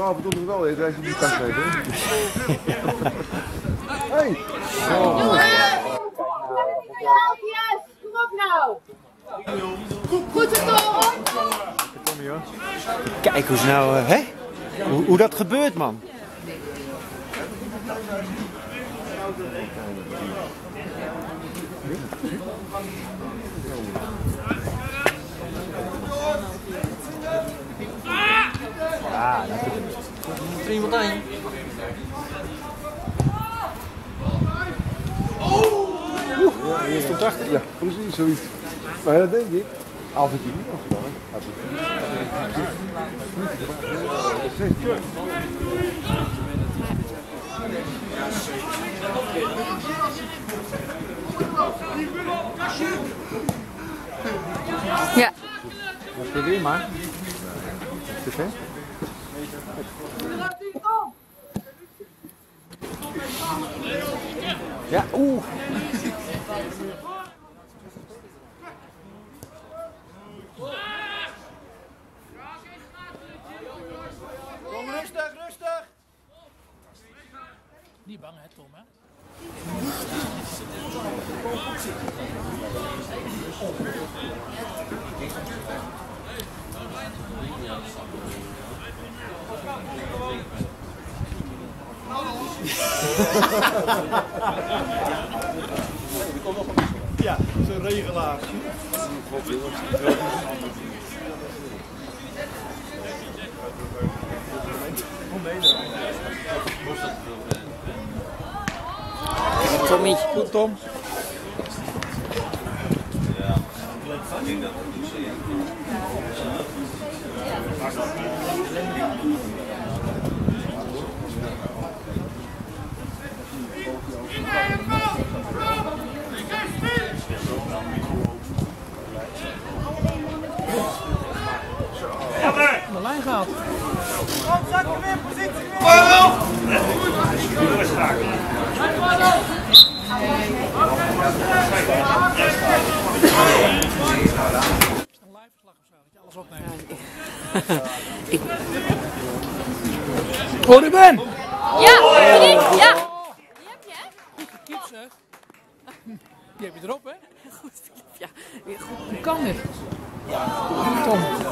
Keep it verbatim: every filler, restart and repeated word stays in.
vanavond toch nog wel, hè? Deze die kast heeft, hè? Hey! Kom op nou! Goed zo, Toren! Kom hier, hoor. Kijk hoe snel, uh, hè? Hoe, hoe dat gebeurt, man. Ja, dat is er iemand aan. Ja, hier stond achter. Ja, precies, zoiets. Maar dat denk ik. Als ik die niet was gedaan, had ik die Ja. Dat probeer maar. Is het, hè? Ja, oeh. Kom rustig, rustig. Niet bang hè, Tom, hè? Ja, zo'n regelaar. Tommy. Goed, Tom. De lijn gaat. Zakken weer, positie weer! Doorschakelen. Een live verslag of zo, dat je alles opneemt. Ik... Oh, die ben! Ja, die, ja! Die heb je, hè? Goed gekiept, zeg. Die heb je erop, hè? Goed, ja. Weer goed. Hoe kan dit? Tom.